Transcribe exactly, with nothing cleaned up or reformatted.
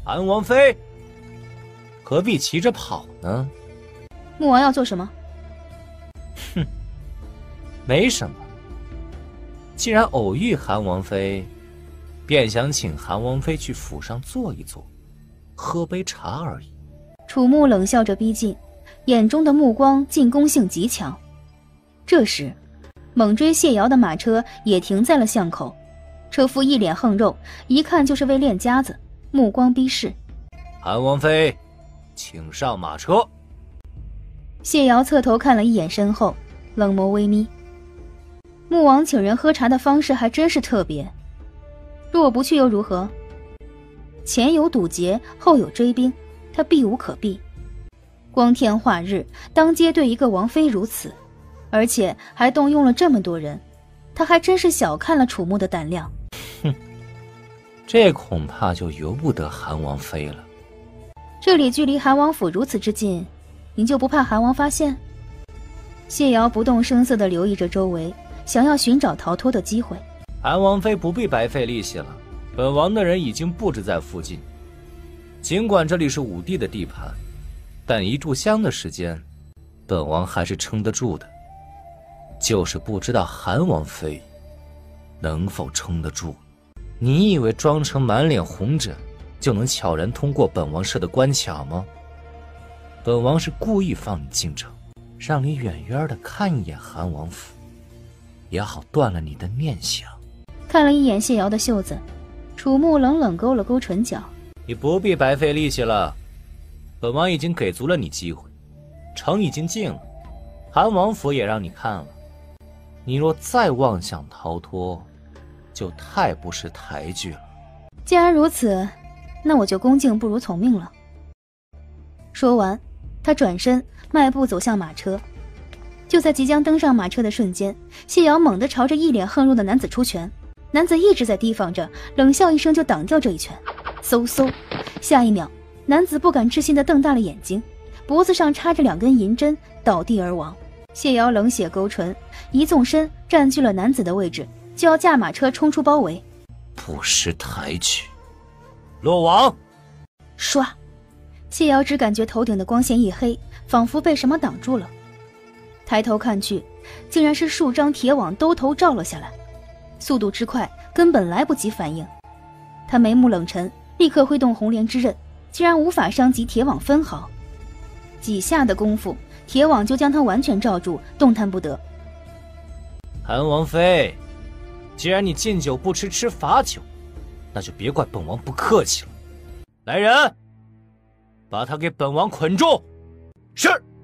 韩王妃，何必骑着跑呢？ 穆王要做什么？ 哼，没什么。既然偶遇韩王妃，便想请韩王妃去府上坐一坐，喝杯茶而已。 楚穆冷笑着逼近，眼中的目光进攻性极强。这时，猛追谢瑶的马车也停在了巷口，车夫一脸横肉，一看就是位练家子，目光逼视。 韩王妃，请上马车。 谢瑶侧头看了一眼身后，冷眸微眯。穆王请人喝茶的方式还真是特别，若不去又如何？前有堵截，后有追兵，他避无可避。光天化日，当街对一个王妃如此，而且还动用了这么多人，他还真是小看了楚穆的胆量。 哼，这恐怕就由不得韩王妃了。 这里距离韩王府如此之近，您就不怕韩王发现？谢瑶不动声色地留意着周围，想要寻找逃脱的机会。 韩王妃不必白费力气了，本王的人已经布置在附近。尽管这里是武帝的地盘，但一炷香的时间，本王还是撑得住的。就是不知道韩王妃能否撑得住。你以为装成满脸红疹就能悄然通过本王设的关卡吗？本王是故意放你进城，让你远远的看一眼韩王府，也好断了你的念想。 看了一眼谢瑶的袖子，楚穆冷冷勾了勾唇角。 你不必白费力气了，本王已经给足了你机会，城已经进了，韩王府也让你看了，你若再妄想逃脱，就太不识抬举了。 既然如此，那我就恭敬不如从命了。说完，他转身迈步走向马车。就在即将登上马车的瞬间，谢瑶猛地朝着一脸横肉的男子出拳，男子一直在提防着，冷笑一声就挡掉这一拳。嗖嗖，下一秒，男子不敢置信地瞪大了眼睛，脖子上插着两根银针，倒地而亡。谢瑶冷血勾唇，一纵身占据了男子的位置，就要驾马车冲出包围。 不识抬举，落网！ 唰，谢瑶只感觉头顶的光线一黑，仿佛被什么挡住了。抬头看去，竟然是数张铁网兜头罩了下来，速度之快，根本来不及反应。他眉目冷沉，立刻挥动红莲之刃，竟然无法伤及铁网分毫。几下的功夫，铁网就将他完全罩住，动弹不得。 韩王妃，既然你敬酒不吃吃罚酒，那就别怪本王不客气了。来人，把他给本王捆住。是。